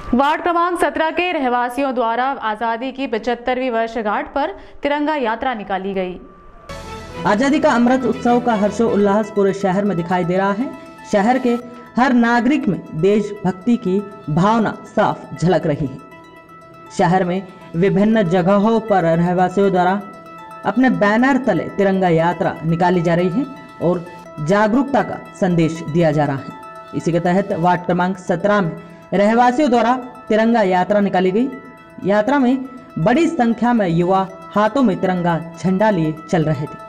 Ward क्रमांक 17 के रहवासियों द्वारा आजादी की 75वीं वर्षगांठ पर तिरंगा यात्रा निकाली गई। आजादी का अमृत उत्सव का हर्षोल्लास पूरे शहर में दिखाई दे रहा है। शहर के हर नागरिक में देशभक्ति की भावना साफ झलक रही है। शहर में विभिन्न जगहों पर रहवासियों द्वारा अपने बैनर तले तिरंगा यात्रा निकाली जा रही है और जागरूकता का संदेश दिया जा रहा है। इसी के तहत वार्ड क्रमांक 17 में रहवासियों द्वारा तिरंगा यात्रा निकाली गई। यात्रा में बड़ी संख्या में युवा हाथों में तिरंगा झंडा लिए चल रहे थे।